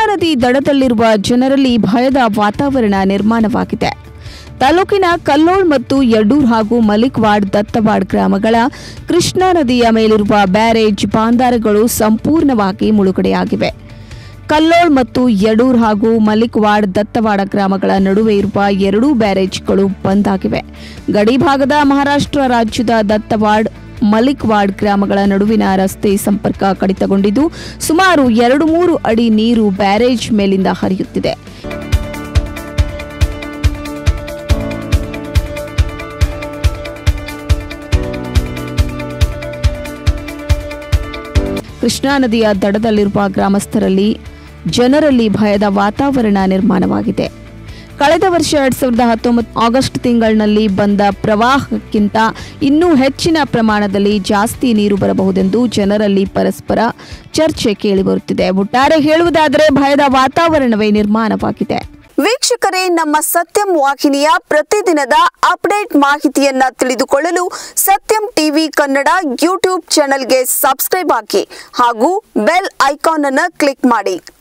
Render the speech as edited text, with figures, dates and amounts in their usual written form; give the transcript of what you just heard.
ನದಿ ದಡದಲ್ಲಿರುವ ಜನರಲ್ಲಿ ಭಯದ ವಾತಾವರಣ ನಿರ್ಮಾಣವಾಗಿದೆ. ತಾಲೂಕಿನ ಕಲ್ಲೋಳ್ ಮತ್ತು ಯಡೂರ್ ಹಾಗೂ ಮಲಿಕ್ವಾಡ್ ದತ್ತವಾಡ್ ಗ್ರಾಮಗಳ ಕೃಷ್ಣಾ ನದಿಯ ಮೇಲಿರುವ ಬ್ಯಾರೇಜ್ ಬಾಂದಾರಗಳು ಸಂಪೂರ್ಣವಾಗಿ ಮುಳುಗಡೆಯಾಗಿವೆ. ಕಲ್ಲೋಳ್ ಮತ್ತು ಯಡೂರ್ ಹಾಗೂ ಮಲಿಕ್ವಾಡ್ ದತ್ತವಾಡ ಗ್ರಾಮಗಳ ನಡುವೆ ಇರುವ ಎರಡೂ ಬ್ಯಾರೇಜ್ಗಳು ಬಂದ್ ಆಗಿವೆ. ಗಡಿಭಾಗದ ಮಹಾರಾಷ್ಟ್ರ ರಾಜ್ಯದ ದತ್ತವಾಡ್ ಮಲಿಕ್ವಾಡ್ ಗ್ರಾಮಗಳ ನಡುವಿನ ರಸ್ತೆ ಸಂಪರ್ಕ ಕಡಿತಗೊಂಡಿದ್ದು ಸುಮಾರು 2-3 ಅಡಿ ನೀರು ಬ್ಯಾರೇಜ್ ಮೇಲಿಂದ ಹರಿಯುತ್ತಿದೆ. ಕೃಷ್ಣಾ ನದಿಯ ದಡದಲ್ಲಿರುವ ಗ್ರಾಮಸ್ಥರಲ್ಲಿ ಜನರಲ್ಲಿ ಭಯದ ವಾತಾವರಣ ನಿರ್ಮಾಣವಾಗಿದೆ. ಕಳೆದ ವರ್ಷ 2019 ಆಗಸ್ಟ್ ತಿಂಗಳಿನಲ್ಲಿ ಬಂದ ಪ್ರವಾಹಕ್ಕಿಂತ ಇನ್ನೂ ಹೆಚ್ಚಿನ ಪ್ರಮಾಣದಲ್ಲಿ ಜಾಸ್ತಿ ನೀರು ಬರಬಹುದೆಂದು ಜನರಲ್ಲಿ ಪರಸ್ಪರ ಚರ್ಚೆ ಕೇಳಿಬರುತ್ತಿದೆ. ಒಟ್ಟಾರೆ ಹೇಳುವುದಾದರೆ ಭಯದ ವಾತಾವರಣವೇ ನಿರ್ಮಾಣವಾಗಿದೆ. ವೀಕ್ಷಕರೇ, ನಮ್ಮ ಸತ್ಯಂ ವಾಹಿನಿಯ ಪ್ರತಿದಿನದ ಅಪ್ಡೇಟ್ ಮಾಹಿತಿಯನ್ನ ತಿಳಿದುಕೊಳ್ಳಲು ಸತ್ಯಂ ಟಿವಿ ಕನ್ನಡ ಯೂಟ್ಯೂಬ್ ಚಾನೆಲ್ಗೆ ಸಬ್ಸ್ಕ್ರೈಬ್ ಹಾಕಿ ಹಾಗೂ ಬೆಲ್ ಐಕಾನ್ ಅನ್ನು ಕ್ಲಿಕ್ ಮಾಡಿ.